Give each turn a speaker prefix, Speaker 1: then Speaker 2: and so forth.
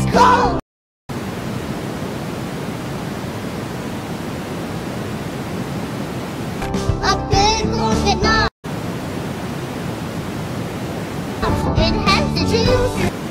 Speaker 1: go! A big Vietnam. It has to choose.